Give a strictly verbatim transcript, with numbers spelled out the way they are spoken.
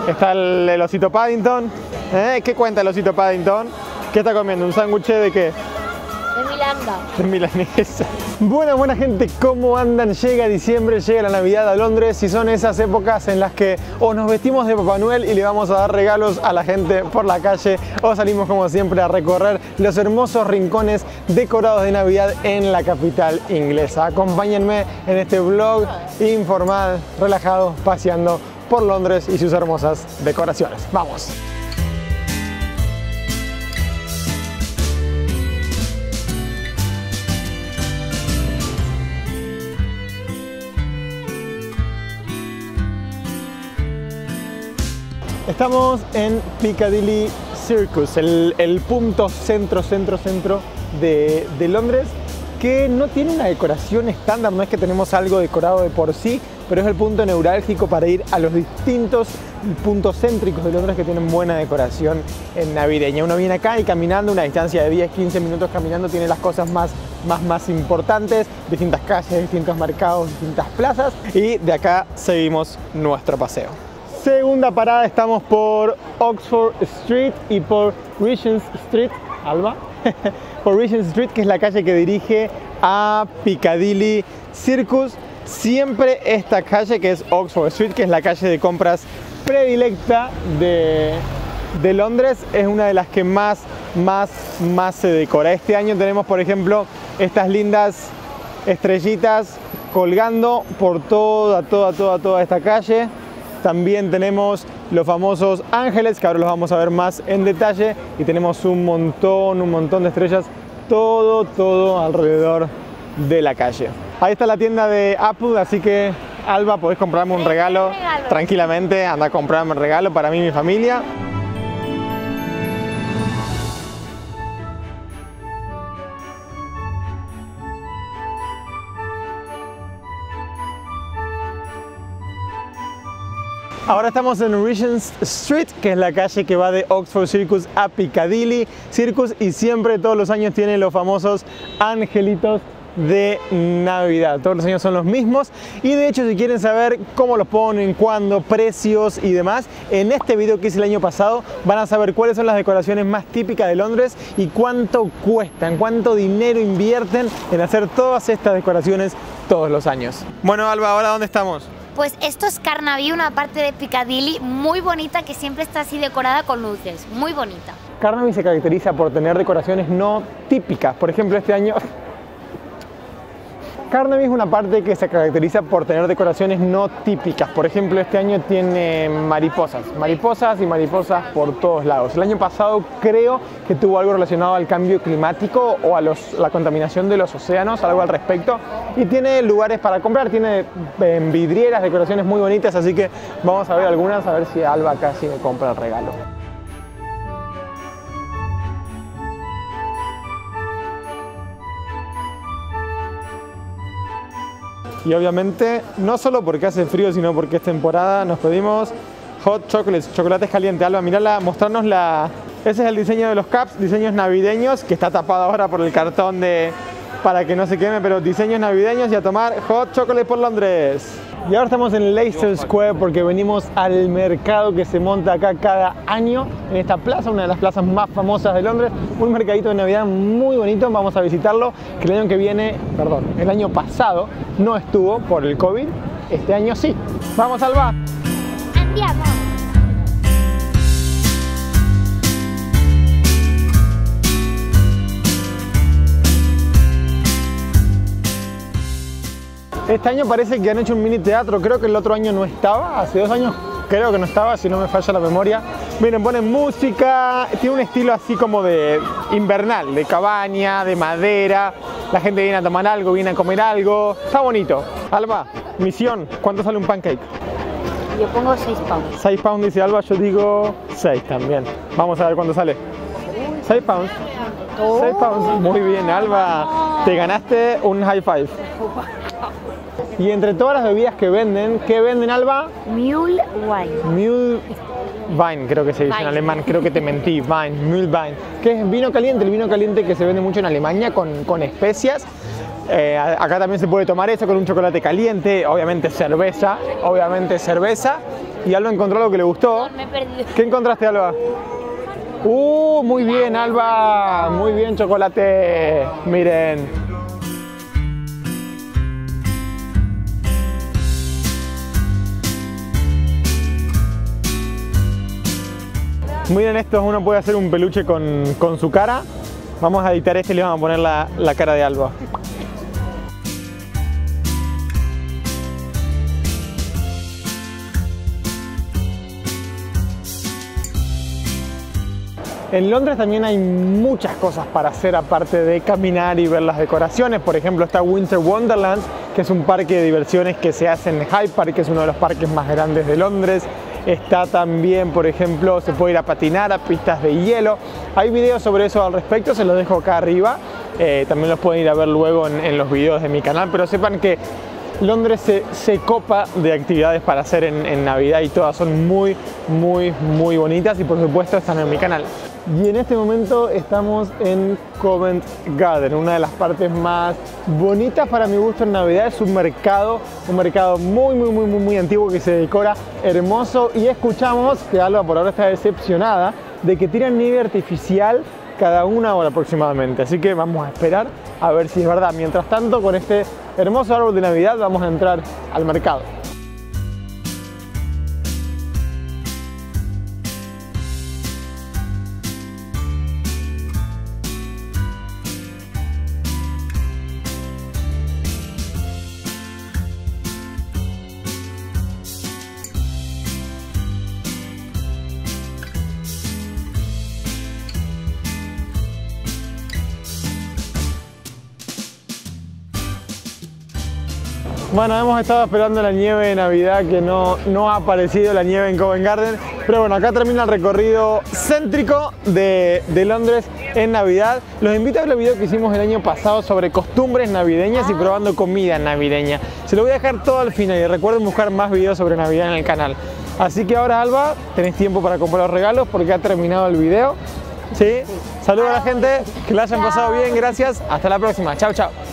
Está el, el osito Paddington. ¿Eh? ¿Qué cuenta el osito Paddington? ¿Qué está comiendo? ¿Un sándwich de qué? De Milanda. De milanesa. Buena, buena gente, ¿cómo andan? Llega diciembre, llega la Navidad a Londres y son esas épocas en las que o nos vestimos de Papá Noel y le vamos a dar regalos a la gente por la calle o salimos como siempre a recorrer los hermosos rincones decorados de Navidad en la capital inglesa. Acompáñenme en este vlog informal, relajado, paseando por Londres y sus hermosas decoraciones. ¡Vamos! Estamos en Piccadilly Circus, el, el punto centro, centro, centro de, de Londres, que no tiene una decoración estándar, no es que tenemos algo decorado de por sí, pero es el punto neurálgico para ir a los distintos puntos céntricos de Londres que tienen buena decoración en navideña. Uno viene acá y caminando, una distancia de diez a quince minutos caminando, tiene las cosas más, más, más importantes, distintas calles, distintos mercados, distintas plazas, y de acá seguimos nuestro paseo. Segunda parada, estamos por Oxford Street y por Regent Street, Alba, por Regent Street, que es la calle que dirige a Piccadilly Circus. Siempre esta calle, que es Oxford Street, que es la calle de compras predilecta de, de Londres, es una de las que más, más, más se decora. Este año tenemos, por ejemplo, estas lindas estrellitas colgando por toda, toda, toda, toda esta calle. También tenemos los famosos ángeles, que ahora los vamos a ver más en detalle. Y tenemos un montón, un montón de estrellas, todo, todo alrededor de la calle. Ahí está la tienda de Apple, así que Alba, podés comprarme un regalo tranquilamente. Anda a comprarme un regalo para mí y mi familia. Ahora estamos en Regent Street, que es la calle que va de Oxford Circus a Piccadilly Circus, y siempre todos los años tienen los famosos angelitos de Navidad. Todos los años son los mismos, y de hecho, si quieren saber cómo los ponen, cuándo, precios y demás, en este video que hice el año pasado van a saber cuáles son las decoraciones más típicas de Londres y cuánto cuestan, cuánto dinero invierten en hacer todas estas decoraciones todos los años. Bueno, Alba, ¿ahora dónde estamos? Pues esto es Carnaby, una parte de Piccadilly muy bonita que siempre está así decorada con luces, muy bonita. Carnaby se caracteriza por tener decoraciones no típicas. Por ejemplo, este año Carnaby es una parte que se caracteriza por tener decoraciones no típicas. Por ejemplo, este año tiene mariposas, mariposas y mariposas por todos lados. El año pasado creo que tuvo algo relacionado al cambio climático o a los, la contaminación de los océanos, algo al respecto. Y tiene lugares para comprar, tiene eh, vidrieras, decoraciones muy bonitas, así que vamos a ver algunas, a ver si Alba casi me compra el regalo. Y obviamente, no solo porque hace frío, sino porque es temporada, nos pedimos hot chocolates, chocolates calientes. Alba, mirala, mostrarnos la... Ese es el diseño de los cups, diseños navideños, que está tapado ahora por el cartón de... para que no se queme, pero diseños navideños, y a tomar hot chocolate por Londres. Y ahora estamos en Leicester Square porque venimos al mercado que se monta acá cada año en esta plaza, una de las plazas más famosas de Londres. Un mercadito de Navidad muy bonito, vamos a visitarlo, que el año que viene, perdón, el año pasado no estuvo por el COVID, este año sí. ¡Vamos, Alba! ¡Andiamo! Este año parece que han hecho un mini teatro, creo que el otro año no estaba, hace dos años creo que no estaba, si no me falla la memoria. Miren, ponen música, tiene un estilo así como de invernal, de cabaña, de madera, la gente viene a tomar algo, viene a comer algo, está bonito. Alba, misión, ¿cuánto sale un pancake? Yo pongo seis pounds. seis pounds dice Alba, yo digo seis también. Vamos a ver cuánto sale. seis pounds. Oh. seis pounds, muy bien Alba, te ganaste un high five. Y entre todas las bebidas que venden, ¿qué venden, Alba? Mule wine. Mule Wein, creo que se dice en alemán, creo que te mentí, Wein, Mule Wein, que es vino caliente, el vino caliente que se vende mucho en Alemania con, con especias. Eh, acá también se puede tomar eso con un chocolate caliente, obviamente cerveza, obviamente cerveza. y Alba encontró algo que le gustó. Me he perdido. ¿Qué encontraste, Alba? Uh, muy bien, Alba. Muy bien, chocolate. Miren. Miren estos, uno puede hacer un peluche con, con su cara. Vamos a editar este y le vamos a poner la, la cara de Alba. En Londres también hay muchas cosas para hacer aparte de caminar y ver las decoraciones. Por ejemplo, está Winter Wonderland, que es un parque de diversiones que se hace en Hyde Park, que es uno de los parques más grandes de Londres. Está también, por ejemplo, se puede ir a patinar a pistas de hielo. Hay videos sobre eso al respecto, se los dejo acá arriba. Eh, también los pueden ir a ver luego en, en los videos de mi canal, pero sepan que Londres se, se copa de actividades para hacer en, en Navidad y todas son muy, muy, muy bonitas y por supuesto están en mi canal. Y en este momento estamos en Covent Garden, una de las partes más bonitas para mi gusto en Navidad. Es un mercado, un mercado muy, muy, muy, muy, muy antiguo que se decora hermoso. Y escuchamos que Alba por ahora está decepcionada de que tiran nieve artificial cada una hora aproximadamente. Así que vamos a esperar a ver si es verdad. Mientras tanto, con este hermoso árbol de Navidad vamos a entrar al mercado. Bueno, hemos estado esperando la nieve de Navidad que no, no ha aparecido la nieve en Covent Garden, pero bueno, acá termina el recorrido céntrico de, de Londres en Navidad. Los invito a ver el video que hicimos el año pasado sobre costumbres navideñas y probando comida navideña. Se lo voy a dejar todo al final y recuerden buscar más videos sobre Navidad en el canal. Así que ahora, Alba, tenés tiempo para comprar los regalos porque ha terminado el video. ¿Sí? Saludos a la gente, que la hayan pasado bien, gracias, hasta la próxima, chao, chao.